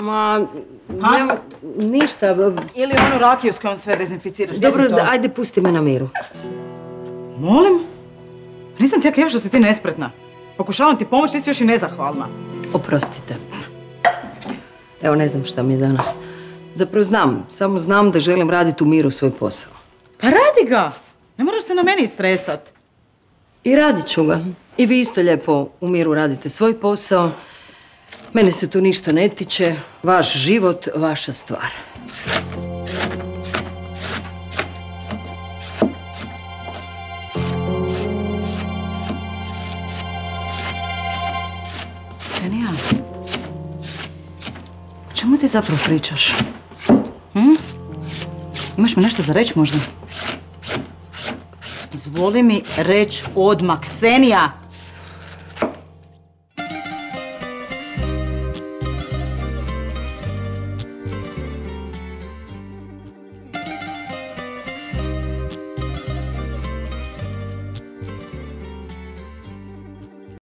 Ma, ništa. Ili onu rakiju s kojom sve dezinficiraš. Dobro, ajde, pusti me na miru. Molim? Nisam ti ja kriva što si ti nespretna. Pokušavam ti pomoći, ti si još i nezahvalna. Oprostite. Evo, ne znam šta mi je danas. Zapravo znam, samo znam da želim raditi u miru svoj posao. Pa radi ga! Ne moraš se na meni stresat. I radit ću ga. I vi isto lijepo u miru radite svoj posao. Mene se tu ništa ne tiče. Vaš život, vaša stvar. Ksenija, o čemu ti zapravo pričaš? Imaš mi nešto za reći možda? Izvoli mi reći odmah, Ksenija!